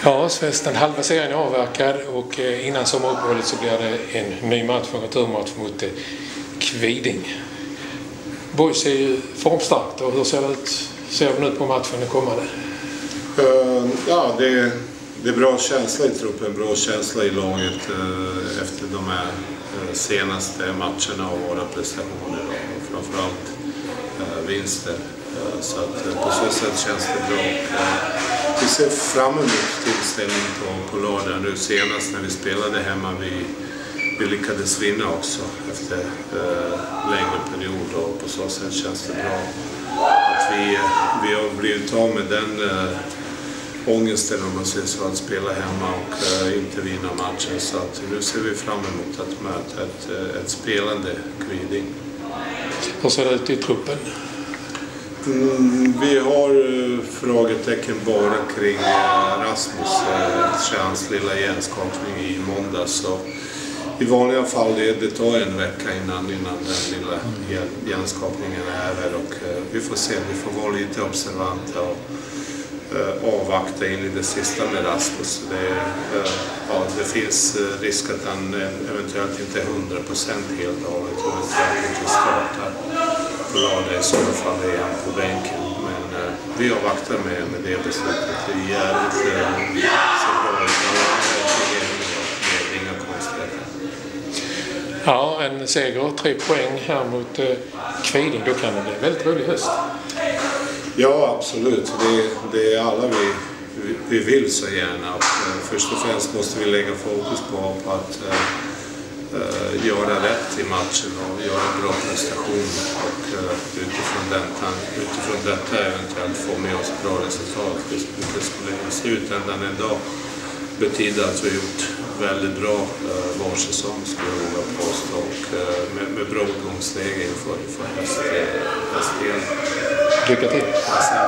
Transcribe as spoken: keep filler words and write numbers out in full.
Ja, Svensson, halva serien är avverkad och innan sommaruppehållet så blir det en ny match, en returmatch mot Kviding. Boys är ju formstarkt och hur ser det ut, ser det ut på matchen den kommande? Uh, ja, det är, det är bra känsla i truppen, bra känsla i laget uh, efter de här uh, senaste matcherna och våra prestationer och framförallt uh, vinster. Uh, så att uh, på så sätt känns det bra. Uh, vi ser fram emot tillställningen på, på lördag. Nu senast när vi spelade hemma, vi, vi lyckades vinna också efter uh, längre period och på så sätt känns det bra. Att vi, vi har blivit av med den uh, ångesten om man säger så, att spela hemma och uh, inte vinna matchen. Så att nu ser vi fram emot att möta ett, uh, ett spelande Kviding. Hur ser det ut i truppen? Mm, vi har uh, frågetecken bara kring uh, Rasmus, uh, hans lilla hjärnskakning i måndag. Så i vanliga fall det, det tar en vecka innan, innan den lilla hjärnskakningen är här och uh, vi får se, vi får vara lite observanta och uh, avvakta in i det sista med Rasmus. Det, uh, ja, det finns uh, risk att han eventuellt inte är hundra procent helt av, jag tror att han inte startar på lördag, i så fall är han på bänken. Men uh, vi avvaktar med, med det beslutet. Det är jävligt uh, så bra med inga konstigheter. Ja, en seger, tre poäng här mot uh, Kviding, då kan det bli väldigt rolig höst. Ja, absolut. Det, det är alla vi, vi, vi vill så gärna. Och, uh, först och främst måste vi lägga fokus på, på att uh, uh, göra rätt i matchen och göra en bra prestation. Och uh, utifrån, den, utifrån detta eventuellt få med oss bra resultat. Det, det skulle i slutändan en dag betyda att vi har gjort väldigt bra uh, vår säsong, skulle jag våga påstå, och uh, med, med bra utgångsläge inför, inför hösten. Lycka till!